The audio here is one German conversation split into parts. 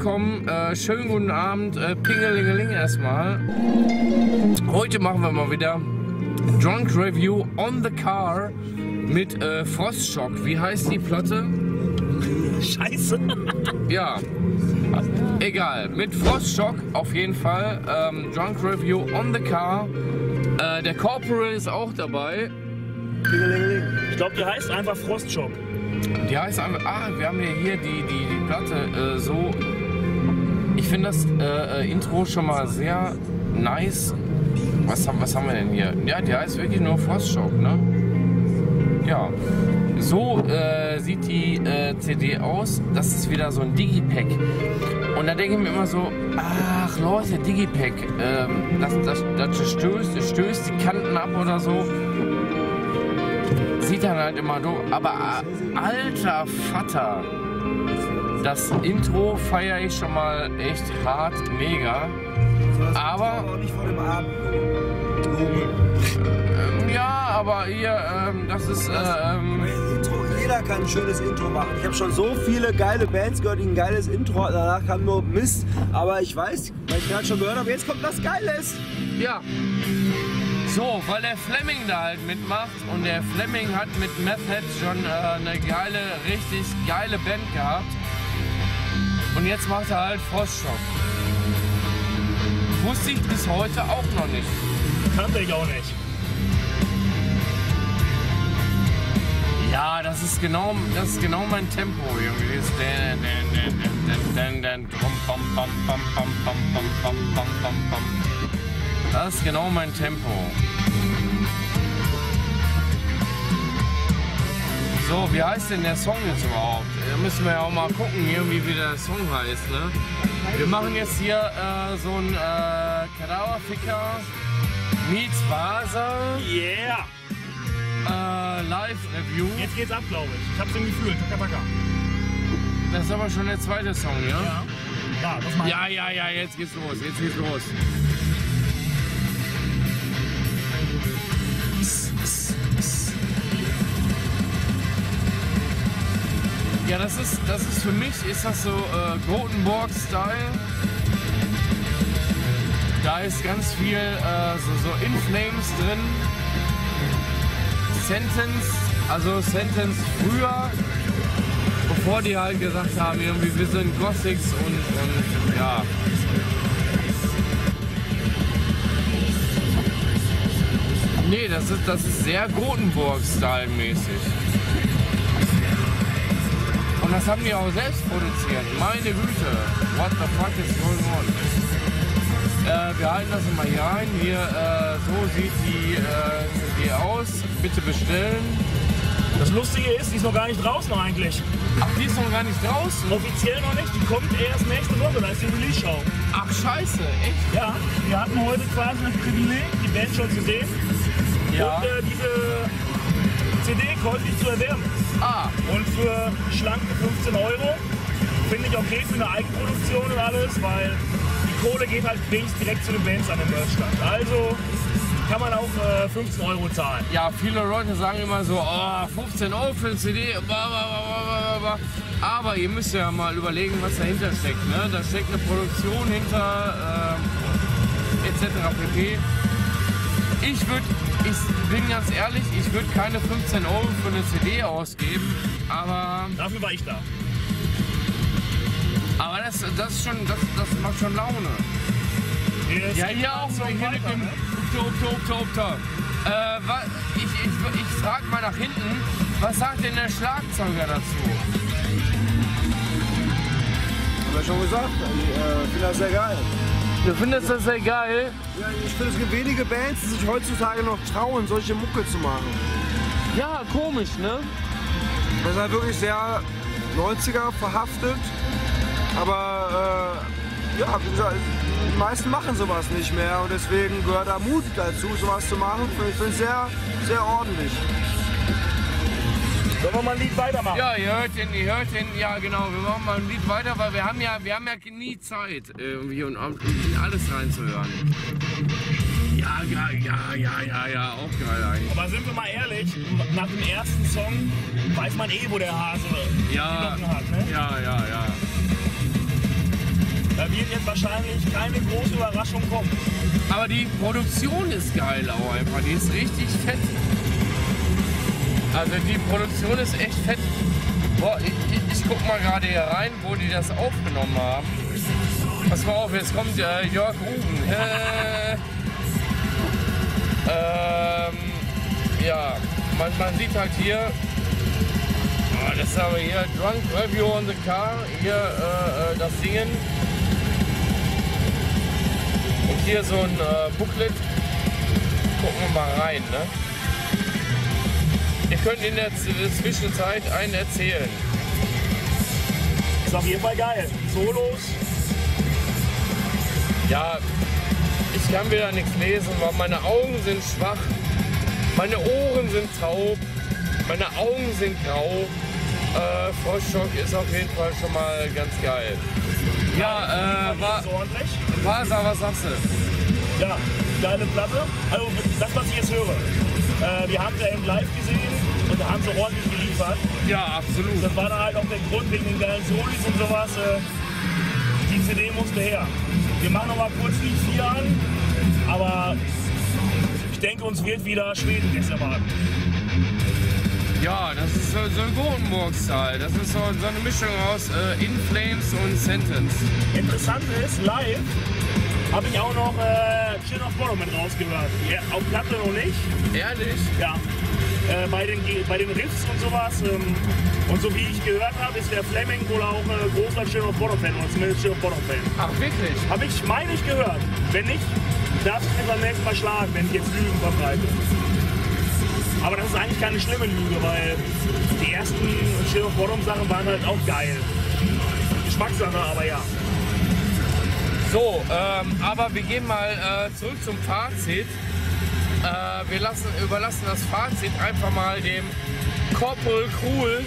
willkommen, schönen guten Abend, Pingelingeling erstmal. Heute machen wir mal wieder Drunk Review on the Car mit Frostshock. Wie heißt die Platte? Scheiße. Ja, egal, mit Frostshock auf jeden Fall. Drunk Review on the Car. Der Corporal ist auch dabei. Ich glaube, die heißt einfach Frostshock. Die heißt einfach, wir haben hier die Platte so. Ich finde das Intro schon mal sehr nice. Was haben wir denn hier? Ja, die heißt wirklich nur Frostshock, ne? Ja. So sieht die CD aus. Das ist wieder so ein Digipack. Und da denke ich mir immer so, ach Leute, Digipack, das stößt die Kanten ab oder so. Sieht dann halt immer doof. Aber alter Vater, das Intro feiere ich schon mal echt hart, mega. Aber nicht vor dem Abend. ja, aber hier, das ist Jeder kann ein schönes Intro machen. Ich habe schon so viele geile Bands gehört, die ein geiles Intro, danach kam nur Mist. Aber ich weiß, weil ich gerade schon gehört habe, jetzt kommt was Geiles. ja. So, weil der Fleming da halt mitmacht und der Fleming hat mit Meth Head schon eine geile, richtig geile Band gehabt. Und jetzt macht er halt Frostshock. Wusste ich bis heute auch noch nicht. Kannte ich auch nicht. Ja, das ist genau mein Tempo irgendwie. Das ist genau mein Tempo. So, wie heißt denn der Song jetzt überhaupt? Da müssen wir ja auch mal gucken, irgendwie, wie der Song heißt, ne? Wir machen jetzt hier so ein Kadaverficker meets Vasa Yeah! Live-Review. Jetzt geht's ab, glaube ich. Ich hab's im Gefühl. Taka, taka. Das ist aber schon der zweite Song, ja? Ja. Ja, das mal. Ja, jetzt geht's los, Ja, das ist für mich, ist das so Gothenburg-Style. Da ist ganz viel so In Flames drin. Sentence früher, bevor die halt gesagt haben, irgendwie wir sind Gothics und ja. Nee, das ist sehr Gothenburg-Style-mäßig. Und das haben die auch selbst produziert. Meine Güte, what the fuck is going on? Wir halten das mal hier rein. Hier, so sieht die CD aus. Bitte bestellen. Das Lustige ist, die ist noch gar nicht draußen eigentlich. Ach, die ist noch gar nicht draußen? Offiziell noch nicht. Die kommt erst nächste Woche. Da ist die Release-Show. Ach, scheiße, echt? Ja, wir hatten heute quasi das Privileg, die Band schon zu sehen. Ja. Und diese CD käuflich zu erwerben. Und für schlanke 15 € finde ich okay für eine Eigenproduktion und alles, weil die Kohle geht halt wenigstens direkt zu den Bands an den Merchstand. Also kann man auch 15 € zahlen. Ja, viele Leute sagen immer so, 15 € für eine CD, aber ihr müsst ja mal überlegen, was dahinter steckt. Ne? Da steckt eine Produktion hinter, etc. pp. Ich bin ganz ehrlich, ich würde keine 15 € für eine CD ausgeben, aber... Dafür war ich da. Aber das macht schon Laune. Ja, hier auch so, hier mit dem Oktober. Ich frage mal nach hinten, was sagt denn der Schlagzeuger dazu? Hab ich schon gesagt, ich finde das sehr geil. Du findest das sehr geil? Ja, ich finde, es gibt wenige Bands, die sich heutzutage noch trauen, solche Mucke zu machen. Ja, komisch, ne? Das ist halt wirklich sehr 90er verhaftet. Aber ja, wie gesagt, die meisten machen sowas nicht mehr und deswegen gehört da Mut dazu, sowas zu machen. Ich finde es sehr, sehr ordentlich. Sollen wir mal ein Lied weitermachen? Ja, ihr hört den, ja genau, wir machen mal ein Lied weiter, weil wir haben ja nie Zeit, irgendwie und in alles reinzuhören. Ja, auch geil eigentlich. Aber sind wir mal ehrlich, nach dem ersten Song weiß man wo der Hase die Locken hat, ne? Ja. Da wird jetzt wahrscheinlich keine große Überraschung kommen. Aber die Produktion ist geil auch einfach, die ist richtig fett. Also die Produktion ist echt fett. Boah, ich guck mal gerade hier rein, wo die das aufgenommen haben. Pass mal auf, jetzt kommt Jörg Ruben. Ja, man sieht halt hier, das haben wir hier, Drunk Review on the Car, hier das Singen. Und hier so ein Booklet. Gucken wir mal rein, ne? Ihr könnt in der Zwischenzeit einen erzählen. Ist auf jeden Fall geil. Solos. Ja, ich kann wieder nichts lesen, weil meine Augen sind schwach, meine Ohren sind taub, meine Augen sind grau. Frostschock ist auf jeden Fall schon mal ganz geil. Ja, Vasa, was sagst du? Ja, geile Platte. Also das, was ich jetzt höre. Wir haben sie eben live gesehen und da haben sie ordentlich geliefert. Ja, absolut. Das war dann halt auch der Grund wegen den geilen Solis und sowas. Die CD musste her. Wir machen noch mal kurz die 4 an, aber ich denke, uns wird wieder Schweden jetzt erwarten. Ja, das ist so ein Gothenburg-Style. Das ist so eine Mischung aus In Flames und Sentence. Interessant ist, live habe ich auch noch Chin of Bottom mit rausgehört. Ja, auf Platte noch nicht. Ehrlich? Ja. Bei den Riffs und sowas. Und so wie ich gehört habe, ist der Fleming wohl auch großer Chin of Bottom Fan, oder zumindest Chin of Bottom Fan. Ach, wirklich? Habe ich, meine ich, gehört. Wenn nicht, darf ich mich beim nächsten Mal schlagen, wenn ich jetzt Lügen verbreite. Aber das ist eigentlich keine schlimme Lüge, weil die ersten Chin of Bottom Sachen waren halt auch geil. Geschmackssache, aber ja. So, aber wir gehen mal zurück zum Fazit. Wir überlassen das Fazit einfach mal dem Corporal Cruel.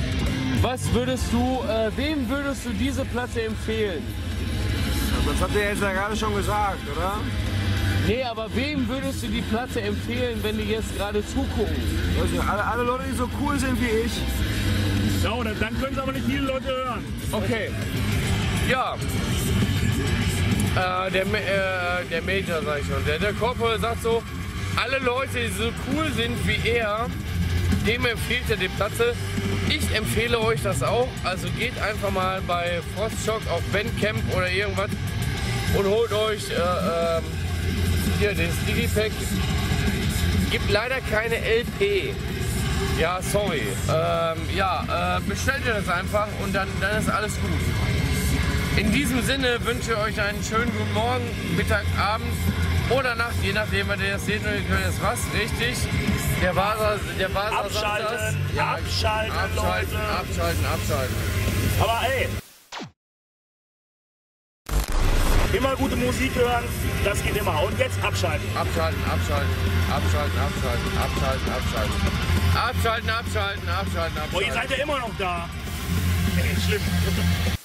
Wem würdest du diese Platte empfehlen? Das habt ihr jetzt ja gerade schon gesagt, oder? Nee, aber wem würdest du die Platte empfehlen, wenn die jetzt gerade zugucken? Alle Leute, die so cool sind wie ich. Ja, dann können es aber nicht viele Leute hören. Okay. Ja. Der Major, sag ich schon. Der Corporal sagt so, alle Leute, die so cool sind wie er, dem empfiehlt er die Platte. Ich empfehle euch das auch. Also geht einfach mal bei Frostschock auf Bandcamp oder irgendwas und holt euch hier das Digipack. Gibt leider keine LP. Ja, sorry. Bestellt ihr das einfach und dann ist alles gut. In diesem Sinne wünsche ich euch einen schönen guten Morgen, Mittag, Abend oder Nacht, je nachdem, wenn ihr das seht und ihr könnt jetzt was, richtig? Der Vasa sagt das. Ja, abschalten. Aber ey, immer gute Musik hören, das geht immer. Und jetzt abschalten. Abschalten. Oh, ihr seid ja immer noch da. Ey, schlimm.